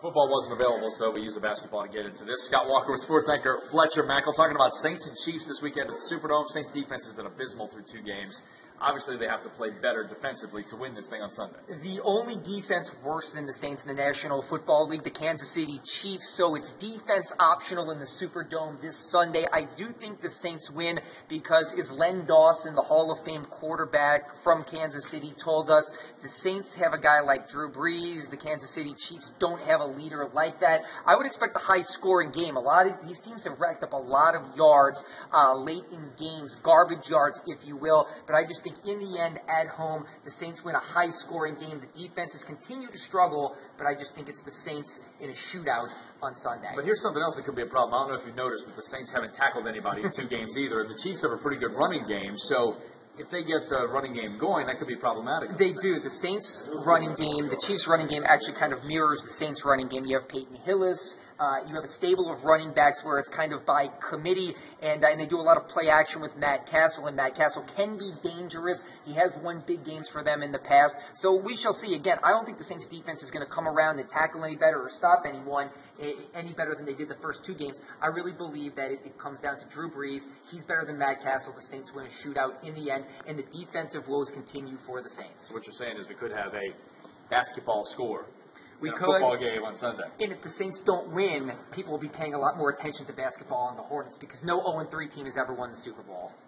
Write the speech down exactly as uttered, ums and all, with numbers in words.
football wasn't available, so we used the basketball to get into this. Scott Walker with sports anchor Fletcher Mackel talking about Saints and Chiefs this weekend at the Superdome. Saints defense has been abysmal through two games. Obviously, they have to play better defensively to win this thing on Sunday. The only defense worse than the Saints in the National Football League, the Kansas City Chiefs, so it's defense optional in the Superdome this Sunday. I do think the Saints win because, as Len Dawson, the Hall of Fame quarterback from Kansas City, told us, the Saints have a guy like Drew Brees. The Kansas City Chiefs don't have a leader like that. I would expect a high-scoring game. A lot of these teams have racked up a lot of yards uh, late in games, garbage yards, if you will, but I just think in the end, at home, the Saints win a high-scoring game. The defenses continue to struggle, but I just think it's the Saints in a shootout on Sunday. But here's something else that could be a problem. I don't know if you've noticed, but the Saints haven't tackled anybody in two games either, and the Chiefs have a pretty good running game, so if they get the running game going, that could be problematic. They do. The Saints' running game, the Chiefs' running game actually kind of mirrors the Saints' running game. You have Peyton Hillis. Uh, you have a stable of running backs where it's kind of by committee, and, uh, and they do a lot of play action with Matt Castle, and Matt Castle can be dangerous. He has won big games for them in the past. So we shall see. Again, I don't think the Saints' defense is going to come around and tackle any better or stop anyone any better than they did the first two games. I really believe that it, it comes down to Drew Brees. He's better than Matt Castle. The Saints win a shootout in the end, and the defensive woes continue for the Saints. What you're saying is we could have a basketball score. We in a could. Football game on Sunday. And if the Saints don't win, people will be paying a lot more attention to basketball and the Hornets because no oh and three team has ever won the Super Bowl.